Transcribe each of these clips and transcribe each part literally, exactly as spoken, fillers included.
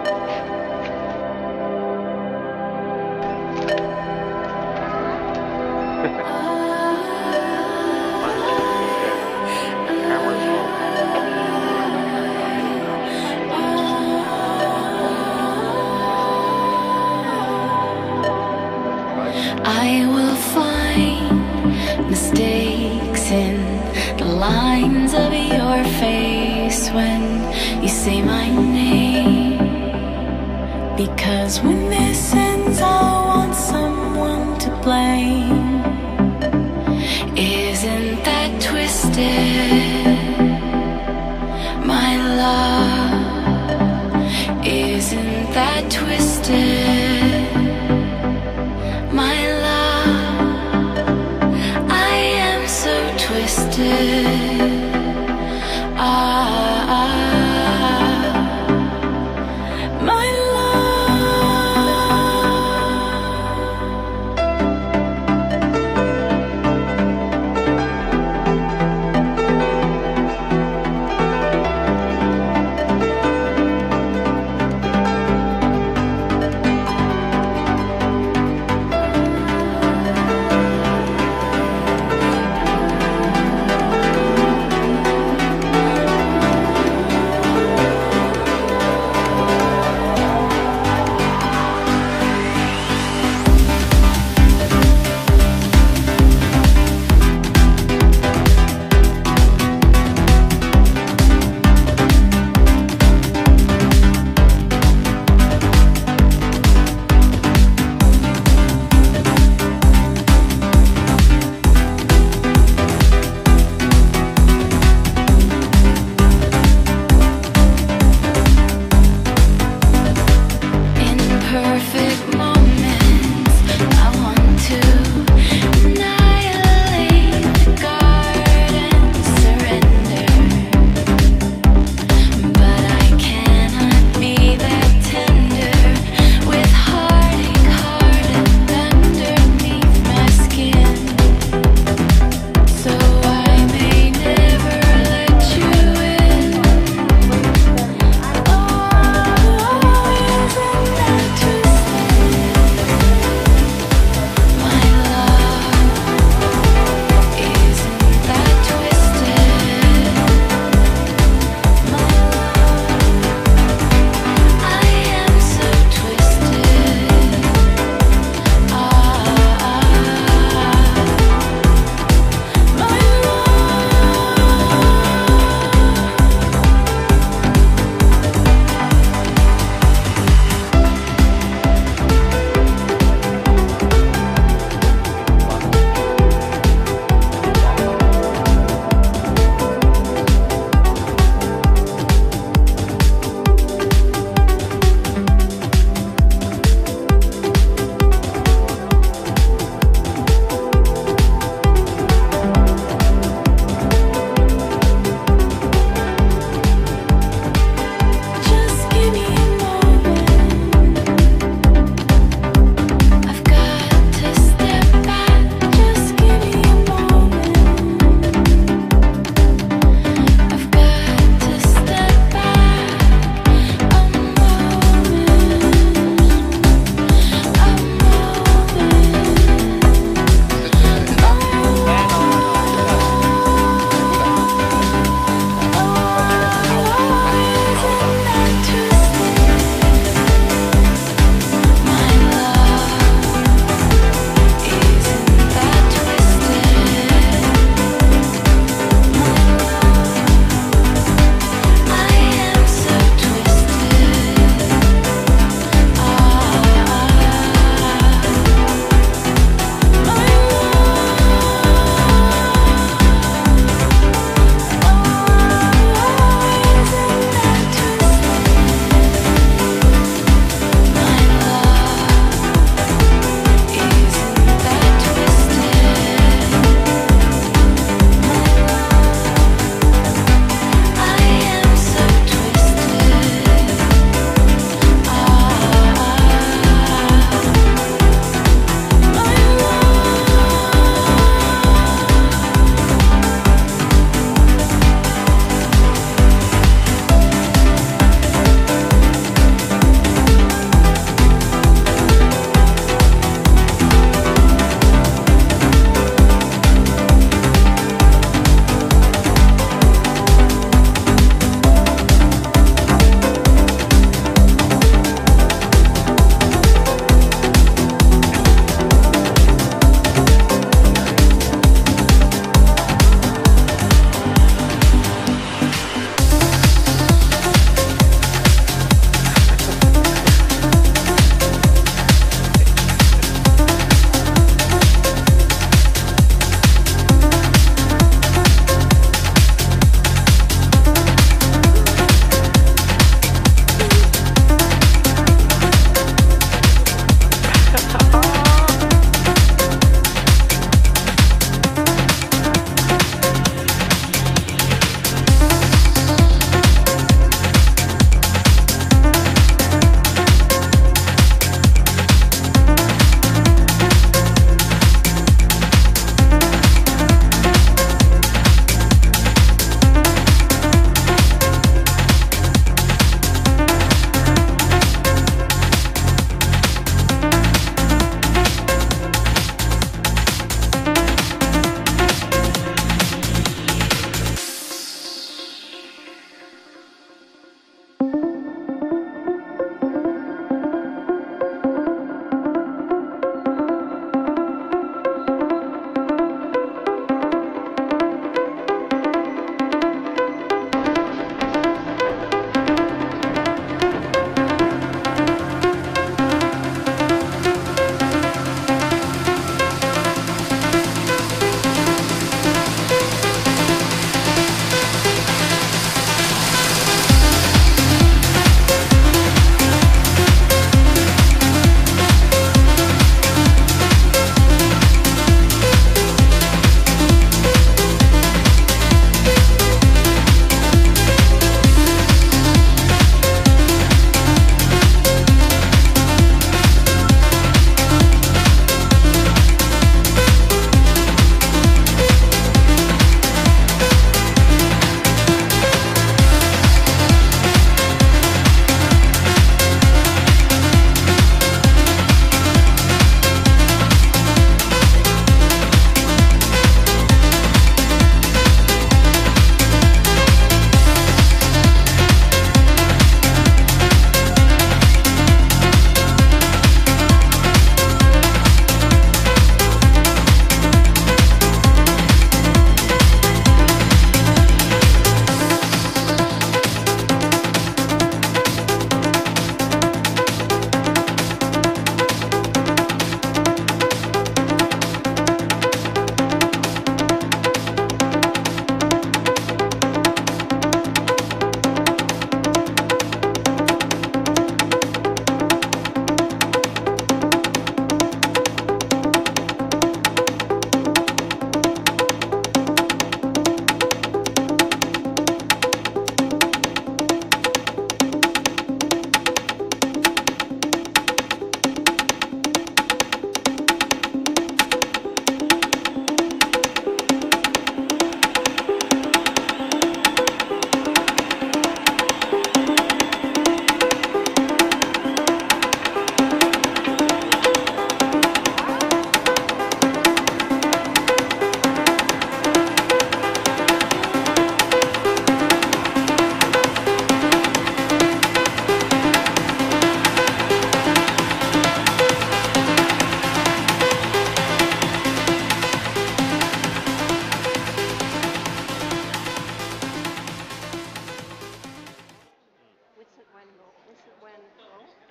I will find mistakes in the lines of your face when you say my name, because when this ends I'll want someone to blame. Isn't that twisted, my love? Isn't that twisted, my love? I am so twisted. Ah, ah, my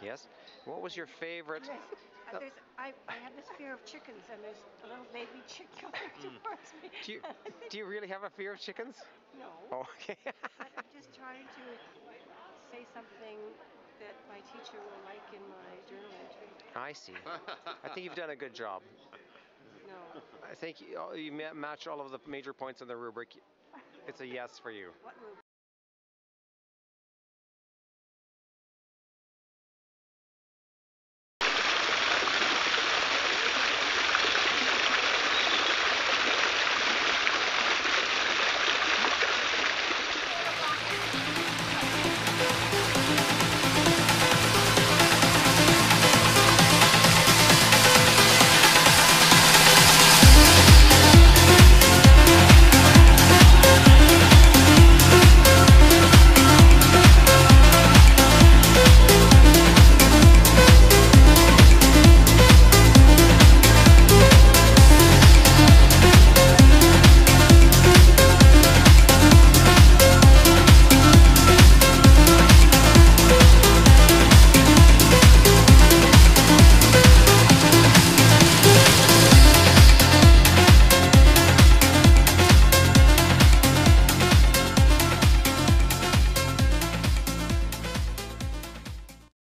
Yes. What was your favorite? Yes. Uh, there's, I, I have this fear of chickens, and there's a little baby chick coming towards me. Do you, And I think- do you really have a fear of chickens? No. Oh, okay. But I'm just trying to say something that my teacher will like in my journal entry. I see. I think you've done a good job. No. I think you, you ma- match all of the major points in the rubric. It's a yes for you. What rubric?